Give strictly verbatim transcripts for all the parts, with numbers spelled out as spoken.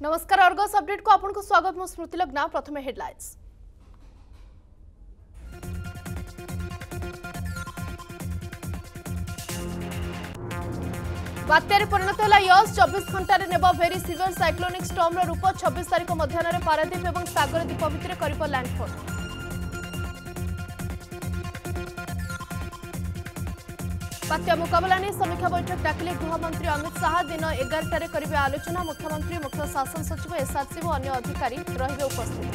नमस्कार Argus update को आपनको स्वागत मु स्मृति लग्ना प्रथम हेडलाइंस। बात्यारे परिणत है यश चौबीस घंटे नेब भेरी सिवियर साइक्लोनिक स्टॉर्म रूप छब्बीस तारीख मध्याह्न पारादीप और सागर द्वीप भितर कर लैंडफॉल। बात्या मुकाबला नहीं समीक्षा बैठक डाकिले गृहमंत्री अमित शाह दिन एगारटे करेंगे आलोचना। मुख्यमंत्री मुख्य शासन सचिव एसआरसी और अन्य अधिकारी रहिबे उपस्थित।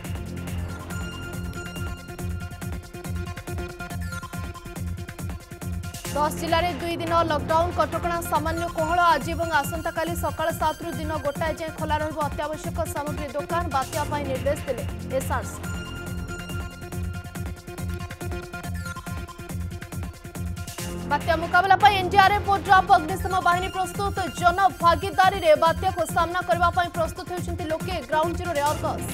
दस जिले में दुई दिन लॉकडाउन कटकणा सामान्य कोहल आज और आसंता काली सकाळ सात रु दिन गोटाए जाए खोला रहिबो अत्यावश्यक सामग्री दुकान। बात्या पाई निर्देश देले एसआरसी। बात्या मुकाबला पर एनडीआरएफ और ड्राफ अग्निशम बाहिनी प्रस्तुत। जन भागीदारी रे बात्या को सामना करबा पई प्रस्तुत होउछन्ति लोके ग्राउंड जीरो रे अर्गस।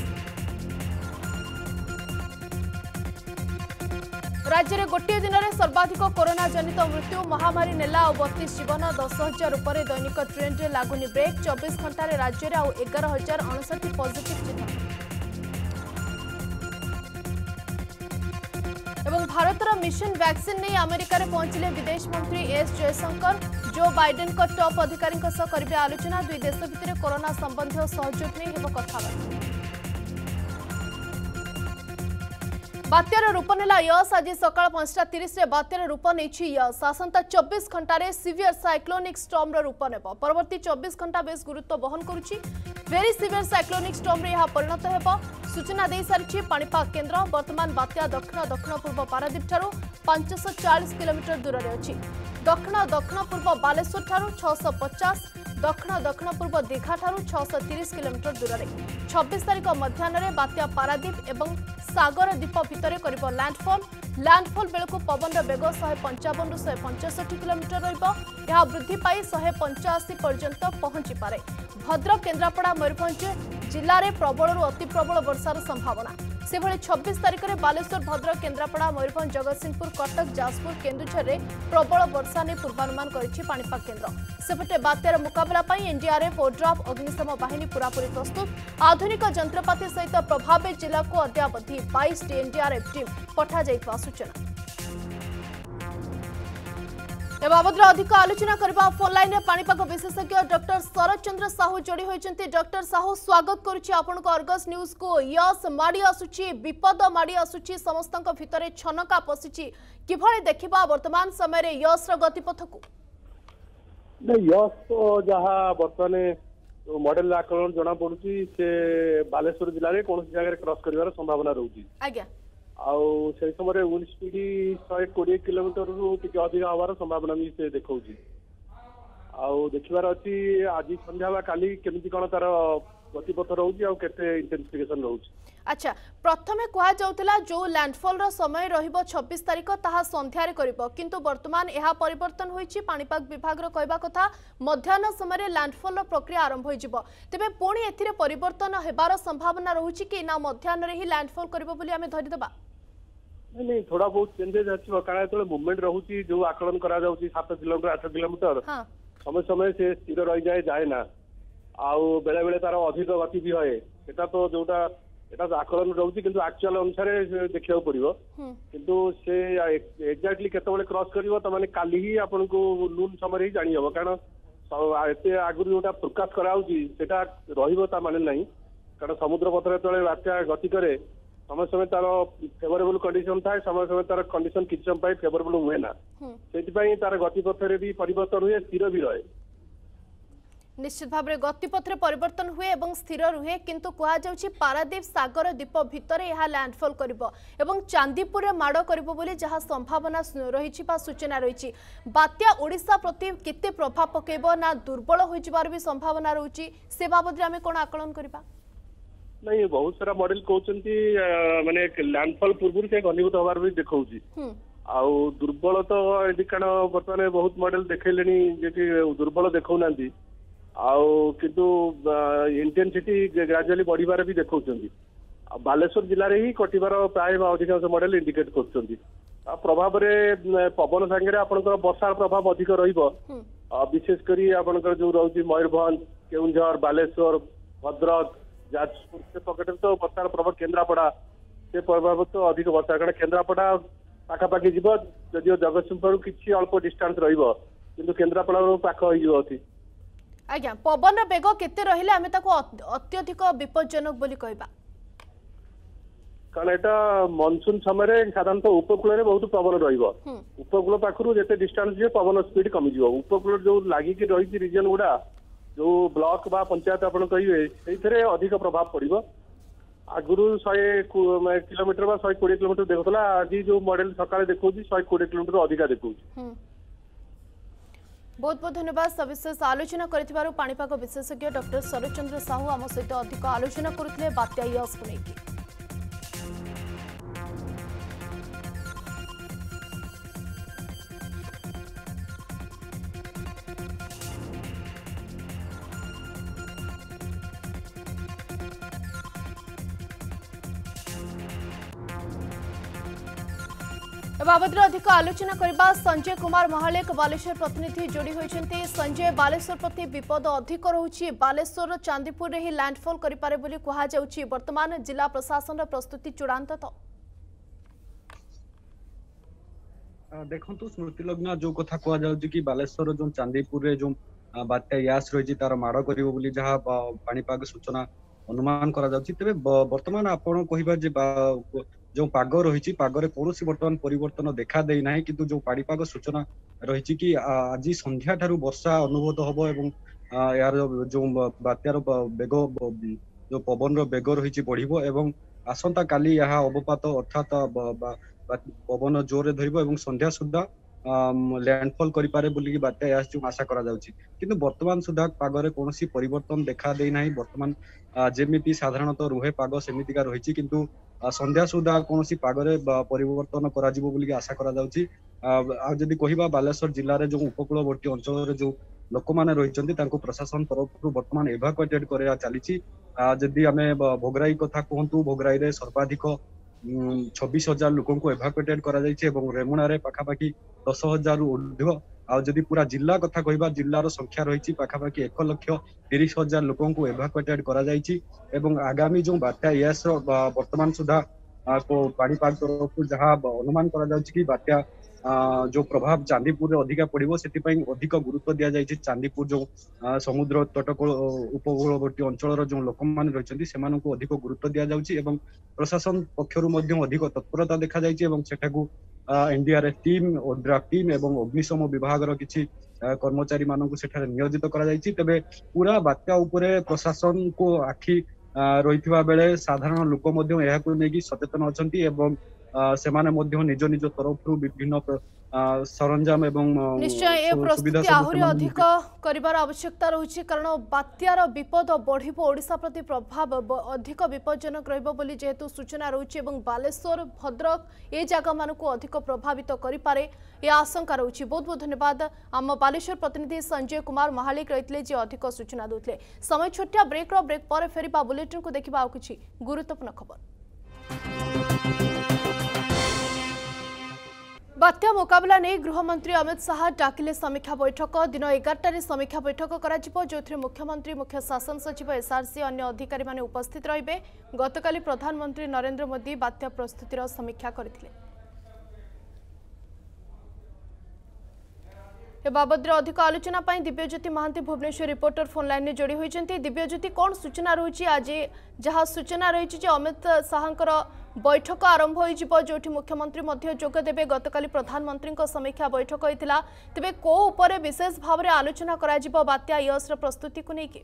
राज्य में गोटे दिन में सर्वाधिक कोरोना जनित मृत्यु महामारी नेला और बत्तीस जीवन। दस हजार उपर दैनिक ट्रेंड में लागुनी ब्रेक। चौबीस घंटे राज्य में आउ एगार हजार अणसठी पॉजिटिव चिन्ह। एवं भारतर मिशन वैक्सीन नहीं अमेरिका रे पहुंचले विदेश मंत्री एस जयशंकर। जो बाइडेन को टॉप अधिकारी करेंगे आलोचना। दुई देश भितर कोरोना संबंधी सहयोग नहीं हेब कथबार्ता। बात्यार रूप नेला यश आज सकाळ पांचटा तीस बात्यार रूप नहीं यश। आसंता चौबीस घंटे सिवियर साइक्लोनिक स्टॉर्म रूप नेब। परवर्ती चौबीस घंटा बेस गुरुत्व बहन करुच्ची। वेरी सिवियर साइक्लोनिक स्टॉर्म रे यह परिणत हेब सूचना दे सारी पाणीपाग केन्द्र। वर्तमान बात्या दक्षिण दक्षिण पूर्व पारादीप ठारू पांच सौ चालीस किलोमीटर दूर में अच्छी। दक्षिण दक्षिण पूर्व बालेश्वर ठारू छह सौ पचास, दक्षिण दक्षिण पूर्व दीघा ठारू छह सौ तीस किलोमीटर दूर में। छब्बीस तारीख मध्याह्न बात्या पारादीप एवं सागर द्वीप भितर कर लैंडफॉल। लैंडफॉल बेलू पवन वेग शहे पंचावन रु शहे पंचष्टि किलोमीटर रहा वृद्धि पाई शहे पंचाशी पर्यंत पहुंची पारे। भद्रक केन्द्रापड़ा मयूरभंज जिले में प्रबल अति प्रबल वर्षार संभावना। से भली छब्बीस तारीख में बालेश्वर भद्रक केन्द्रापड़ा मयूरभंज जगतसिंहपुर कटक जाजपुर केन्दुझर में प्रबल वर्षा नहीं पूर्वानुमान करिछि पाणीपाग केन्द्र। सेपटे बात्यार मुकाबला पाई एनडीआरएफ और ड्राफ अग्निशम बाहिनी पूरापूरी प्रस्तुत। आधुनिक जंत्रपाति सहित प्रभावित जिला को अद्यावधि बाईस टी एनडीआरएफ टीम पठा जाइतबा सूचना। ए बाबद अधिक आलोचना करबा फोन लाइन में पाणीपाग विशेषज्ञ डॉक्टर शरद चंद्र साहू जोड़ी होइचंती। डॉक्टर साहू स्वागत करुछि आपनको अर्गस न्यूज को। यस माड़ी आसुछि, विपद माड़ी आसुछि, समस्तक भितरे छनका पसिछि। किभଳି देखिबा वर्तमान समय रे यस र गतिपथ को? नहीं यस तो जहा वर्तमान मॉडल आकलन जना पड़ुछि से बालेश्वर जिले में कौन जगह क्रॉस करिवार संभावना रहउछि। आज्ञा आउ से समय विंड स्पीड एक सौ बीस किलोमीटर रु टिके अधिक हवार संभावना भी से देखौछि। आउ देखिबार अछि आज संध्या बा काली केमिति कोन तार गतिपथ रहउछि आ केते इंटेंसिफिकेशन रहउछि। अच्छा प्रथमे कहा जाउतला जो लैंडफॉल रो समय रहिबो छब्बीस तारीख ताहा संध्या रे करिबो, किंतु वर्तमान एहा परिवर्तन होईछि। पाणीपाग विभाग रो कहबा कथा मध्याह्न समय रे लैंडफॉल रो प्रक्रिया आरंभ होई जिवो। तबे पुणी एथिरे परिवर्तन हेबार संभावना रहउछि कि ना मध्याह्न रे ही लैंडफॉल करिबो बोली आमे धरि देबा? नहीं नहीं थोड़ा बहुत चेंजेस अच्छी कारण जो मूवमेंट रोचे जो आकलन करा सात किलोमीटर आठ किलोमीटर समय समय से स्थिर रही जाए जाए ना आउ बेले बेले तार अधिक गति भी है सेटा तो जोटा एटा आकलन रोचे किंतु एक्चुअल अनुसार देखा पड़ो किंतु से एक्जाक्टली केतबेले क्रॉस करिवो त माने काली ही आपन को नून समय ही जानी हबो कारण एते आगुरी जोटा फोरकास्ट कराउची सेटा रहिबो ता माने नहीं कारण समुद्र पथरे तले बात्या गति करे समय समय तार फेवरेबल कंडीशन थाए समय समय तार कंडीशन किछ समय फेवरेबल हुए ना से तार गतिपथ भी परिवर्तन हुए स्थिर भी रहे। निश्चित भाव में गतिपथ परिवर्तन हुए एवं स्थिर रुहे किंतु कहा जाउछि पारादीप सागर द्वीप भितर यह लैंडफॉल करिवो एवं चांदीपुर रे माड़ करिवो बोली जहा संभावना रहिछि बा सूचना रहिछि। बात्या ओडिशा प्रति केते प्रभाव पकेबो ना दुर्बल होई जिबार भी संभावना रहुछि से बाबद रे हमें कोन आकलन करिबा? नहीं बहुत सारा मॉडल कहते माने लैंडफॉल पूर्व से घनीभूत हबार भी देखा आउ दुर्बल तो ये कारण बर्तमान बहुत मॉडल देखले दुर्बल देखा आउ किंतु इंटेंसिटी ग्रेजुअली बढ़िबार भी देखा। बालेश्वर जिले में ही कटिबार प्राय अधिकांश मॉडल इंडिकेट कर प्रभाव रे पवन सांगे आपनकर वर्षा प्रभाव अधिक रहिबो विशेष करी आपनकर जो रहउची मयूरभंज केउंझर बालेश्वर भद्रक जाजपुर से पकेट तो वर्षार प्रभाव केन्द्रापड़ा से प्रभाव तो अधिक वर्षा कारण केन्द्रापड़ा पाखापाखि जीव जदिव जगतसिंहपुर किसी अल्प डिस्टेंस रहिबो किंतु केन्द्रापड़ा पाख होइजो अछि। आज्ञा पवन बेग केते रहिले आमे ताको अत्यधिक विपज्जनक बोली कहबा कारण एटा मनसून समय साधारणतः उपकूल में बहुत पवन रहिबो उपकूल पाखरु जेते डिस्टेंस जे पवन स्पीड कमी जीवो उपकूल जो लागि कि रही रीजन गुडा जो ब्लॉक बा पंचायत आपण कहिबे सेइथरे अधिक प्रभाव पड़िबो। आगुरु सौ किलोमीटर बा सौ बीस किलोमीटर देखुला आज जो मॉडल सकाळे देखौची सौ बीस किलोमीटर अधिका देखौची। बहुत बहुत धन्यवाद सविशेष आलोचना करथिबारु पाणीपाग विशेषज्ञ डॉक्टर शरद चंद्र साहू आम सहित अधिक आलोचना करथिले बात्या यस को लेके। बाबद अधिक आलोचना करबा संजय कुमार महालेक बालेश्वर प्रतिनिधि जोड़ी होइछन्ते। संजय बालेश्वर प्रति विपद अधिक रहुछि बालेश्वर चांदीपुर रे ही लैंडफॉल करि पारे बोली कहा जाउछि वर्तमान जिला प्रशासन प्रस्तुति चूड़ांत तो देखंतु स्मृति लग्न जो कथा कहा जाउछि कि बालेश्वर जो चांदीपुर रे जो बात्या यास रहिछि तार माड़ करिवो बोली जहा पाणीपाग सूचना अनुमान करा जाउछि। तबे वर्तमान आपण कहिबा जे जो पाग रही पागरे कौन बर्तमान परिवर्तन देखा दे ना किंतु जो पाणीपाग सूचना रही कि आज संध्या ठारू वर्षा अनुभूत हम एवं यार जो बात्यार बेग जो पवन बेग रही बढ़ एवं आसंता काली यह अवपात अर्थात पवन जोर धर संध्या सुधा लैंडफॉल करें बोलिकी बात्या जो आशा करा जाउछि किंतु वर्तमान सुधा पागरे कौन परिवर्तन देखा दे ना वर्तमान जेमिति साधारणतः रुहे पाग सेमितिका रही किंतु संध्या सुधा कौन पागरे परिवर्तन करा जिवो बोलिकी आशा करा जाउछि। आ जदि कहिबा बालेश्वर जिल्ला रे जो उपकूलवर्ती अंचल जो लोक माने रहिचंती तांको प्रशासन तरफ वर्तमान एवाकुएटेड करा चली। जदि आमे भोगराई कथा कहतु भोगराई रे सर्वाधिक छब्बीस हजार लोक एवाकुएटेड करा जायछि एवं रेमुणा रे पाखापाखि दस हजार ऊर्ध्व आ जदि पूरा जिला कथा कहबा जिल्लार संख्या रही पाखापाखि एक लक्ष तीस हजार लोक एवाकुएटेड करा जायछि एवं आगामी जो बात्या यास वर्तमान सुधा पाणीपाग तरफ जहाँ अनुमान करा जाउछि कि बात्या जो प्रभाव चांदीपुर अधिका पड़ो से अधिक गुरुत्व दि जाए चांदीपुर जो समुद्र तटकूल उपकूलवर्ती अंचल जो लोक मैंने रही से अधिक गुरुत्व दि जाउछि प्रशासन पक्षर अधिक तत्परता देखा जाठाकू एनडीआरएफ टीम ओड्राफ टीम एवं अग्निशम विभाग किसी कर्मचारी मानक सेठारे नियोजित करा जायछि। तबे पूरा बात्या उपरे प्रशासन को आखि रही बेले साधारण लोक नहीं सचेतन अच्छा एवं सेमाने मध्य निज निज तरफ विभिन्न सरंजाम एवं निश्चय ए प्रस्तुति आहुरी अधिक करिवार आवश्यकता रही कारण बात्यार विपद बढ़िबो ओडिशा प्रति प्रभाव अधिक विपज्जनक रहिबो बोली जेहेतु सूचना रही एवं बालेश्वर भद्रक ए जगह मानक अधिक प्रभावित करि पारे ए आशंका रही। बहुत बहुत धन्यवाद आम बालेश्वर प्रतिनिधि संजय कुमार महालिक रहितले जे अधिक सूचना दोतले। समय छोटिया ब्रेक रो ब्रेक पर फेरिबा बुलेटिन को देखिबा आ किछि गुरुत्वपूर्ण खबर। बात्या मुकाबला नहीं गृहमंत्री अमित शाह डाकिले समीक्षा बैठक दिन एगारटार समीक्षा बैठक करा जो मुख्यमंत्री मुख्य शासन सचिव एसआरसी अन्य अधिकारी माने उपस्थित रहिबे। गतकाली प्रधानमंत्री नरेंद्र मोदी बात्या प्रस्तुतिर समीक्षा करथिले। ए बाबद अधिक आलोचना पाई Divyajyoti Mahanty Bhubaneswar reporter phone line में जोड़ी होइछन्ती। दिव्यज्योति कौन सूचना रही आज जहाँ सूचना रही अमित शाहर बैठक आरंभ हो जो मुख्यमंत्री मध्य जोग देबे गतकाली प्रधानमंत्री समीक्षा बैठक होइतिला तेबे को ऊपर विशेष भाव में आलोचना करा जिवो बात्या यस प्रस्तुति को लेके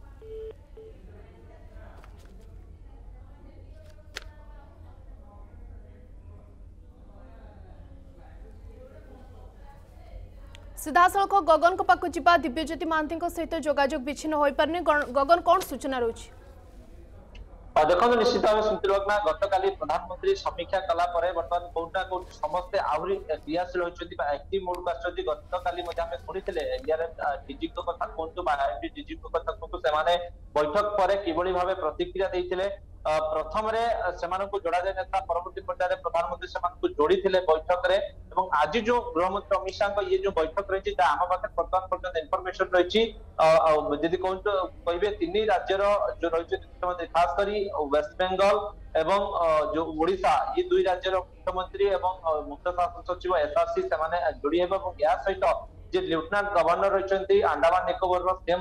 सीधा सड़क गगन को पाक जा दिव्यज्योति महांती सहित जोगाजोग विच्छिन्न हो पारनी गगन कौन सूचना रही देखो निश्चित भाव स्मृतिलग्ना गतकाली प्रधानमंत्री समीक्षा कला बर्तमान कोटा कोट समस्ते आहरी क्रियाशील होती एक्टिव मोड को आछथि। गतकाली शुणी एनडीआरएफ डीजी कथा कहतु डीजी कथा कहतु से बैठक पर किभली भाव प्रतिक्रिया देते प्रथम जोड़ा जाए ना परवर्ती पर्यायर प्रधानमंत्री से जोड़ी थे बैठक में आज जो गृहमंत्री अमित शाह ये जो बैठक रही आम पाखे बर्तमान पर्यटन इनफर्मेशन रही कहे तीन राज्यर जो रही मुख्यमंत्री खासकर वेस्ट बेंगल एवं जो ओडिशा ये दुई राज्यर मुख्यमंत्री एवं मुख्य शासन सचिव एसआरसी से जोड़ी हे या सहित जे लेफ्टिनेंट गवर्नर रही अंडमान निकोबर से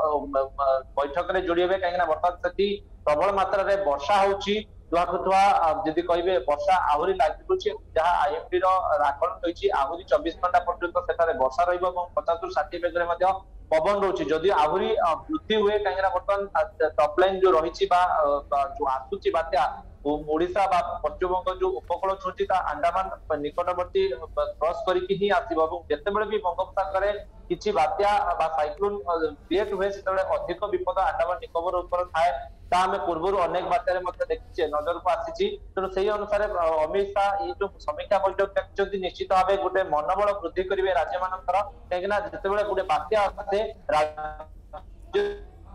बैठक में जोड़ी हे कहीं बर्तमान से प्रबल मात्रा रे वर्षा होची दुआखुआ जदि कहे वर्षा आहरी लगी जहाँ आईएमडी आकलन रही आहरी चौबीस घंटा पर्यंत सेठारे वर्षा रही पचास रु षाठी बेगर पवन रोचे जदि आहरी वृद्धि हुए कहीं बर्तमान टॉप लाइन जो रही जो आसूची बात्या ओडिशा बा पश्चिमबंग जो उपकूल छुटी अंडमान निकटवर्ती क्रॉस करके ही आसो जितेबाला भी बंगोपसागर किसी बात्या साइक्लोन क्रिएट हुए से अधिक विपद अंडमान निकोबर ऊपर थाए आम पूर्व अनेक बात्यारे देखीचे नजर को आसी तेणु से अनुसार अमित शाह ये जो समीक्षा बैठक देखते निश्चित भाव गोटे मनोबल वृद्धि करेंगे राज्य मानकर कहीं जिते गोटे बात्या आसे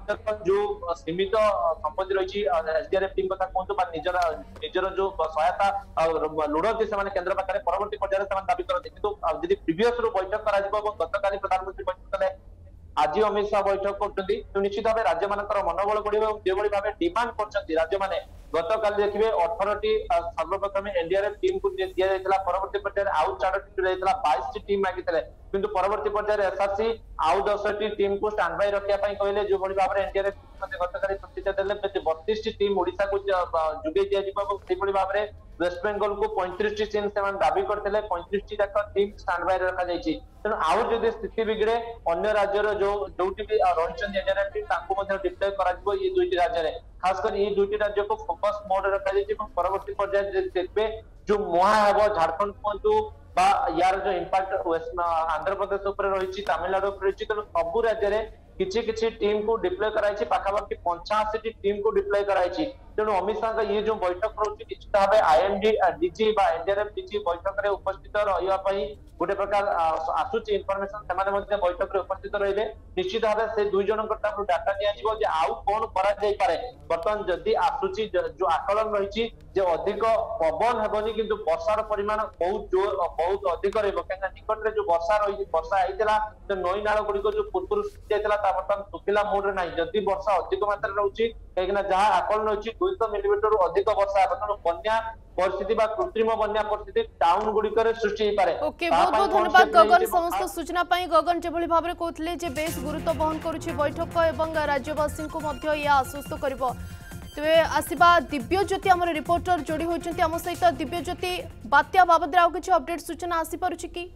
जो सीमित संपत्ति रही एसडीआरएफ टीम कथा कहतु निजर निजर जो सहायता लुढ़ती से केन्द्र पाखे परवर्ती पर्यायर दावी करते कि प्रीवियस रु बैठक गतकाली प्रधानमंत्री बैठक आज अमित शाह बैठक कर निश्चित भाव राज्य मान मनोबल बढ़े जो भाव डिमांड कर राज्य मैंने गतकाल देखिए अठारह सर्वप्रथम एनडीआरएफ टीम को दि जाता परवर्ती पर्यायर आउ चारोटी बाईस टीम मागी किंतु परवर्ती पर्यायर एसआरसी आउ दस टीम को स्टैंड बाय रखा कहले जो भाव में एनडीआरएफ गतकाली प्रतिष्ठा देते बत्तीस टीम ओडिशा को जोगे दिया भाव में वेस्ट बेंगल को पैंतीस टीम से दावी करते पैंतीस टीम स्टैंड बाय रखा तेणु आउ जब स्थिति बिगड़े अन्य राज्यर जो जो भी रही डिप्लय कर ये दुईटी राज्य खासकर ये दुईटी राज्य को फोकस मोड रखा परवर्ती पर्यायर देखिए जो मुहा हम झारखंड कहतु यार जो इम्पैक्ट वेस्ट आंध्र प्रदेश रही तमिलनाडु रही तेणु सब राज्य किसी किसी टीम को डिप्लय कराई पाखापाखि पंचाशी टीम को डिप्लय कराई तेणु अमित शाह ये जो बैठक रही निश्चित भाव आईएमडी डीजी एनडीआरएफ डीजी बैठक में उपस्थित रही गोटे प्रकार आसूची इनफर्मेशन से बैठक में उपस्थित रही निश्चित भाव से दुई जन डाटा दिया आउ कौन करे बर्तमान जदि आसूची जो आकलन रही अधिक पवन हेनी कि वर्षार परिमाण बहुत जोर बहुत अधिक रहा निकट में जो वर्षा रही वर्षा होता तो नई नाल गुड़िक जो पूर्व बर्तमान सुखिला मोड ना जदि वर्षा अधिक मात्रा रही कहीं जहाँ आकलन रही दुईश मिलीमीटर अधिक वर्षा तेणु बन्या परिस्थिति कृत्रिम बन्या परिस्थिति टाउन गुड़िक सृष्टि ओके बहुत बहुत धन्यवाद गगन समस्त सूचना गगन जो भाव में कहते जे बेस गुरुत्व बहन करुछि बैठक एवं राज्यवासी को आश्वस्त कर तेरे आसवा दिव्य ज्योति आम रिपोर्टर जोड़ी होती आम सहित दिव्य ज्योति बात्या बाबद आउ किसी अपडेट सूचना आसी पारुछि कि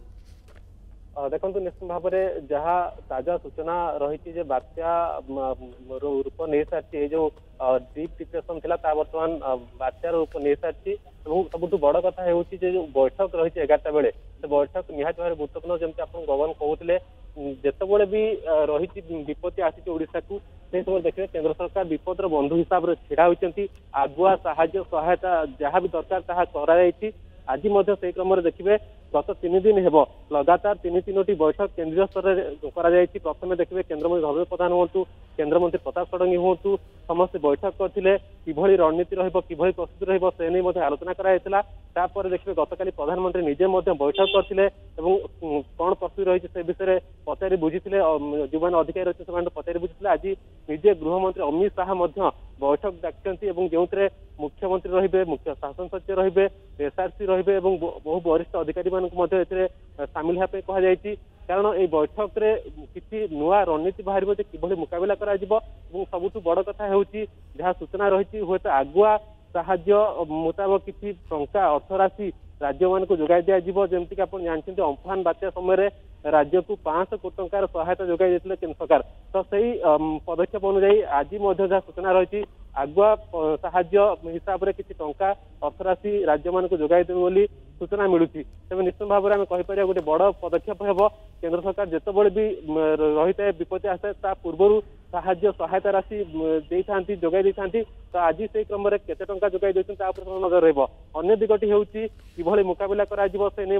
देखो निश्चित भाव में जहाँ ताजा सूचना रही बात्या रूप नहीं सारी जो डीप डिप्रेशन था बर्तमान बात्यार रूप नहीं सारी सब बड़ कथा हो बैठक रही एगारटा बेले से बैठक निहाती भाव गुरुत्वपूर्ण जमी आप गगन कहते जितेबाला भी रही विपत्ति आसी ओडिशा को से समय देखिए केंद्र सरकार विपदर बंधु हिसाब से छिड़ा होती आगुआ साहाय्य सहायता जहाँ भी दरकार ताहा कराई आज से क्रम में देखिए गत तीन दिन हेब लगातार तीन तीनो बैठक केंद्रीय स्तर में प्रथम देखिए केन्द्रमंत्री धर्मेन्द्र प्रधान हूँ केन्द्रमंत्री प्रताप षडंगी हूँ समस्त बैठक करते किभली रणनीति रही प्रस्तुति रही आलोचना कराई देखिए गतकाली प्रधानमंत्री निजे बैठक करते कौन प्रस्तुति रही से विषय पचारि बुझी जो मैंने अधिकारी रही से पचारि बुझी आज निजे गृहमंत्री अमित शाह बैठक डाकि जो मुख्यमंत्री रही मुख्य शासन सचिव रही एसआरसी रही बहु वरिष्ठ अधिकारी सामिल होगा कहुई कारण ये बैठक में किसी नुआ रणनीति बाहर कि मुकाबला कर सबुठ बड़ कथा हो जहाँ सूचना रही हूँ आगुआ साहाय्य मुताबक किसी टंका अर्थराशि राज्य मान को जोगाई दिज्व जमीक आप जानते अम्फान बात्या समय राज्य को पांच सौ कोटी टंकार सहायता जोगाई देते केन्द्र सरकार तो सही पदक्षेप अनुजाई आज जहाँ सूचना रही आगुआ साहाय्य हिसाब से किसी टंका अर्थराशि राज्य मान को जोगाई देवे बोली सूचना मिलूँ तेज निश्चित भाव में आम कहीपर गोटे बड़ पदक्षेप हो केन्द्र सरकार जितेबाला भी रही है विपत्ति आसता पूर्व साहाय्य सहायता राशि देती जोगाई देती तो आज से क्रम में केते टंका जोगाई देते नजर रही दिगटी होभली मुकाबला कर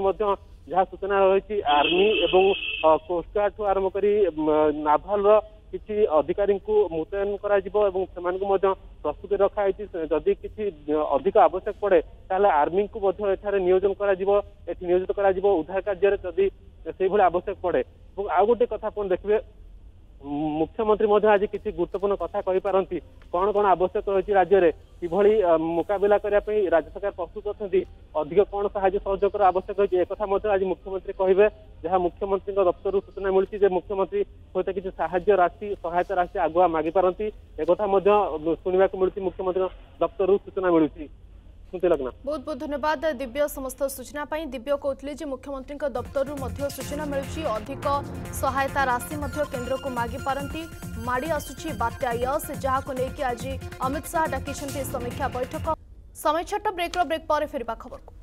जहाँ सूचना रही आर्मी एवं कोस्टगार्ड ठू आरंभ कर नाभाल किसी अधिकारी को मुतयन करा जिवो एवं सेमानकु मध्य प्रस्तुति रखा है जदि किसी अधिक आवश्यक पड़े ताले आर्मी को मध्य एठारे नियोजन करा जिवो एठी नियोजित करा जिवो उद्धार कार्य जदि से भली आवश्यक पड़े एवं आ गोटे कथा कोन देखिबे मुख्यमंत्री मध्य आज किसी गुरुत्वपूर्ण कथा कहि पारंती कौन कौन आवश्यक रही राज्य में किभली मुकाबिला करने राज्य सरकार प्रस्तुत अच्छा अधिक कौन साहाय्य सहयोग आवश्यक रही एक आज मुख्यमंत्री कहे जहाँ मुख्यमंत्री दफ्तर सूचना मिली मुख्यमंत्री सहित किसी साहाय्य राशि सहायता राशि आगुआ मागी पारंती एक शुणा मिलूँ मुख्यमंत्री दफ्तर सूचना मिलूँ। बहुत बहुत धन्यवाद दिव्य समस्त सूचना पाई। दिव्य कहते कि मुख्यमंत्री दफ्तर सूचना मिलूँ अधिक सहायता राशि केंद्र को मागी पारंती माड़ी आसुची बात्या यस जहाँ को लेकिन आज अमित शाह डाकी समीक्षा बैठक समय छोट ब्रेक ब्रेक पर फेर खबर को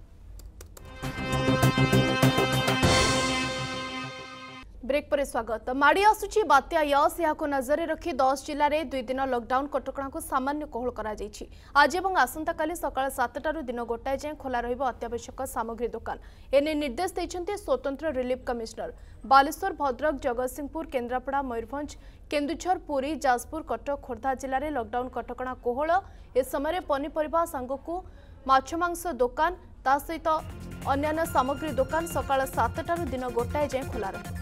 ब्रेक पर स्वागत। माड़ी आसुची बात्या यस यहाँ नजर रखी दस जिले में दुई दिन लॉकडाउन कटकणा को सामान्य कोहल करा जायछि। आज और आसंता काली सकाळ सातटारू दिन गोटाए जाए खोला रहिबो अत्यावश्यक सामग्री दुकान एने निर्देश देइछन्ते स्वतंत्र रिलीफ कमिश्नर। बालेश्वर भद्रक जगतसिंहपुर केन्द्रापड़ा मयूरभंज केन्दुझर पुरी जाजपुर कटक खोर्धा जिले में लॉकडाउन कटकणा कोहल ए समय पनीपरिबा सांगकु माछ मांस दुकान ता सहित अन्य सामग्री दुकान सकाळ सातटारू दिन गोटाए जाए खोला रहिबो।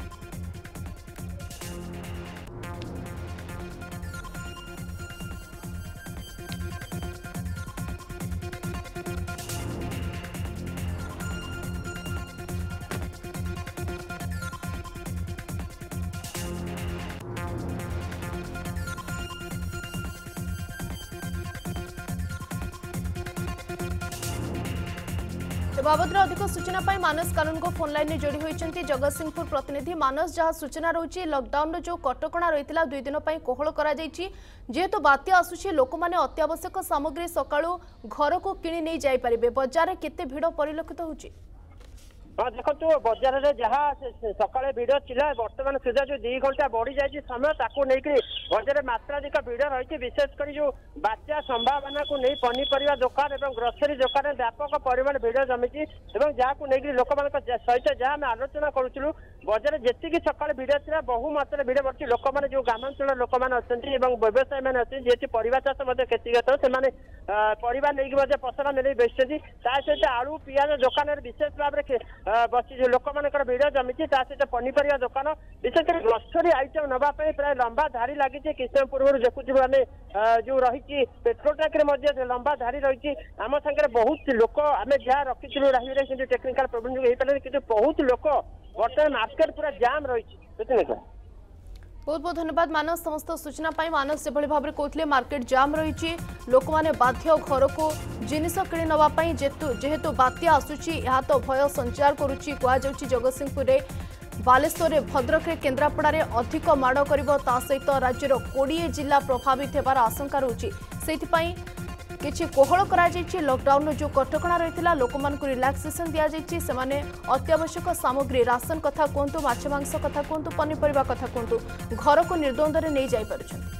बाबद अधिक सूचना पाई मानस कानून को फोन लाइन में जोड़ी होती जगतसिंहपुर प्रतिनिधि मानस जहाँ सूचना रही लॉकडाउन जो कटकणा रही दुई दिन कोहल जेहेतु बात्या आसूची लोक मैंने अत्यावश्यक सामग्री सकाळू घर को किणी नहीं जापारे बजार केते भिड़ परिलक्षित होउची? हाँ देखो बजार में जहाँ सकाଳେ भिड़ थिला बर्तमान सुधा जो दी घंटा बढ़ी जाए समय ताकू नहीं बजार मात्राधिक भिड़ रही विशेषकर जो बात्या संभावना को नहीं पनीपरिया दुकान और ग्रोसरी दुकान व्यापक परिमाण भिड़ जमी जहाँ को नहीं लोक सहित जहाँ आम आलोचना करूँ बजार जी सकाଳେ भिड़ था बहु मात्रा भिड़ बढ़ी लोक मैंने जो ग्रामांचल लोक मैंने अच्छा व्यवसायी मैंने अच्छे जेहेतु परिवा चाष क्षतिगत से परिवार नहीं पसरा नहीं बेचुं सहित आलू पियाज दुकान विशेष भाव में बसी लोक मान भिड़ जमी सहित पनीपरिया दुकान विशेषकर ग्रोसरी आइटम नापी प्राय लंबा धारी लगी किछ समय पूर्व देखुँ आम जो रही पेट्रोल टैंक लंबा धारी रही आम सागर बहुत लोक आम जहाँ रखी राही कि टेक्निकाल प्रोब्लेम जो पारे कि बहुत लोक बर्तमान मार्केट पूरा जाम रही। बहुत बहुत धन्यवाद मानस समस्त सूचना पाई। मानस से भाव में कहते मार्केट जाम रही लोक मैंने बाध्य घर को जिनिस किणी नापी जेहेतु बात्या आसूची यह तो भय संचार करुच्ची कहुच्छी जगतसिंहपुर बालेश्वर भद्रक केन्द्रापड़ा अधिक माड़ कर सहित राज्यर कोड़े जिला प्रभावित होबार आशंका रही किछि कोहल करा जायछि। लॉकडाउन जो कटकणा रही लोक मानकु रिलैक्सेशन दिया जायछि सेमाने अत्यावश्यक सामग्री राशन कथा कहतु माछ मांस कथा कहतु पनीपरिया कथा कहतु घर को निर्द्वंद नहीं जाई पारुछन्ति।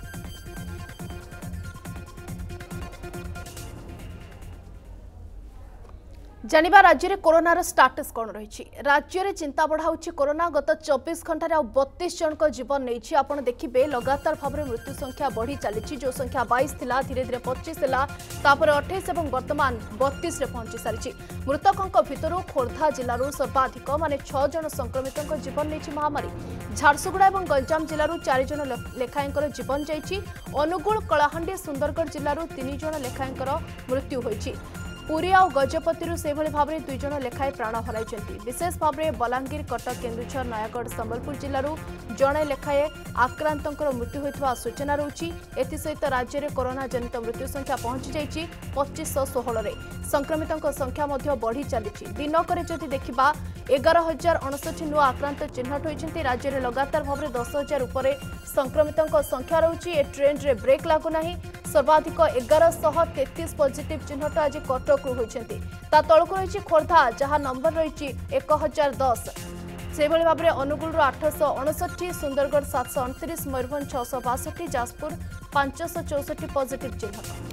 जानिबा राज्य में कोरोनार स्टाटस कौन रही राज्य में चिंता बढ़ाऊँ कोरोना गत चौबीस घंटे बत्तीस जन जीवन नहीं आप देखिए लगातार भाव में मृत्यु संख्या बढ़ी चली जो संख्या बाईस थिला धीरे धीरे पच्चीस है अठाईस और बर्तमान बत्तीस पहुंची सारी मृतकों भितर खोर्धा जिलूर सर्वाधिक माने छह जन संक्रमितों जीवन नहीं महामारी झारसुगुड़ा और गंजाम जिलूर चार जन लेखाएं जीवन जाइए अनुगुल कलाहांडी सुंदरगढ़ जिलूर तीन जन लेखाएं मृत्यु होइछि पुरी और गजपति से भाव में दुई जन लेखाएं प्राण हराई विशेष भाव में बलांगीर कटक केन्दुझर नयागढ़ संबलपुर जिलूर जड़े लेखाएं आक्रांतों मृत्यु होता सूचना रही एसहित राज्य में कोरोना जनित मृत्यु संख्या पहुंची जाइए पच्चीस षोहल संक्रमितों संख्या बढ़ी चली दिनक जदि देखा एगार हजार अणसठी नुआ आक्रांत चिन्हट होती राज्य में लगातार भाव में दस हजार उपर संक्रमितों संख्या रही ए ट्रेंड रे ब्रेक लगुना सर्वाधिक एगार शह तेतीस पॉजिटिव चिन्हट आज कटक होती तलक रही खोर्धा जहां नंबर रही एक हजार दस से भाव में अनुगुल आठश अणसठी सुंदरगढ़ सातश अणतीस मयूरभंज छःश बासठी जाजपुर पांचश चौसठी पॉजिटिव चिन्हट।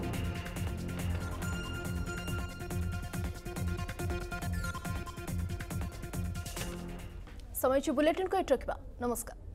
समय बुलेटिन को एट रखा नमस्कार।